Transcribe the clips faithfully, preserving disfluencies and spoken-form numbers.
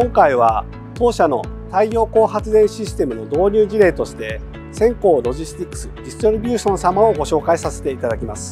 今回は当社の太陽光発電システムの導入事例としてセンコーロジスティックスディストリビューション様をご紹介させていただきます。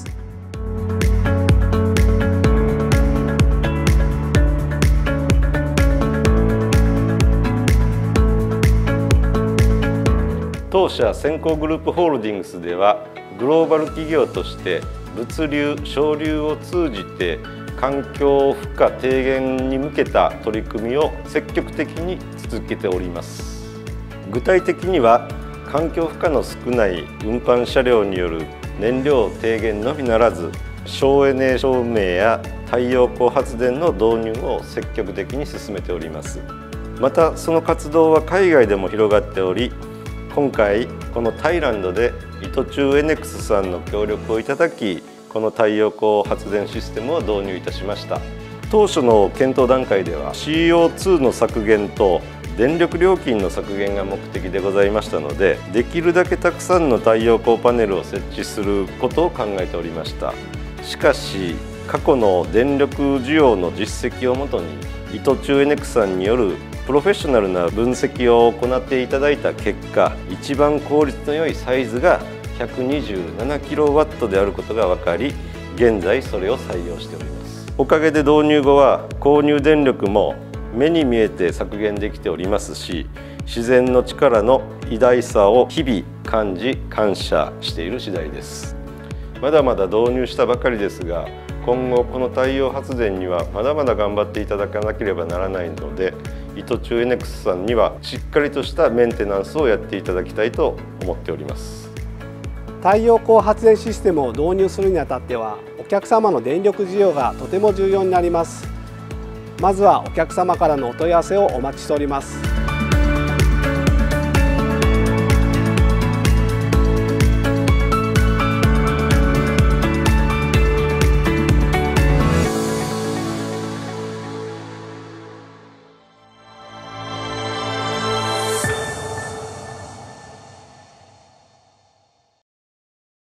当社センコーグループホールディングスではグローバル企業として物流・省流を通じて環境負荷低減に向けた取り組みを積極的に続けております。具体的には環境負荷の少ない運搬車両による燃料低減のみならず省エネ照明や太陽光発電の導入を積極的に進めております。またその活動は海外でも広がっており、今回このタイランドでイトチューエネクスさんの協力をいただき、この太陽光発電システムを導入いたしました。当初の検討段階では シーオーツー の削減と電力料金の削減が目的でございましたので、できるだけたくさんの太陽光パネルを設置することを考えておりました。しかし過去の電力需要の実績をもとにイトチューエネクスさんによるプロフェッショナルな分析を行っていただいた結果、一番効率の良いサイズが ひゃくにじゅうななキロワット であることが分かり、現在それを採用しております。おかげで導入後は購入電力も目に見えて削減できておりますし、自然の力の偉大さを日々感じ感謝している次第です。まだまだ導入したばかりですが、今後この太陽発電にはまだまだ頑張っていただかなければならないので、イトチューエネクスさんにはしっかりとしたメンテナンスをやっていただきたいと思っております。 太陽光発電システムを導入するにあたっては、お客様の電力需要がとても重要になります。まずはお客様からのお問い合わせをお待ちしております。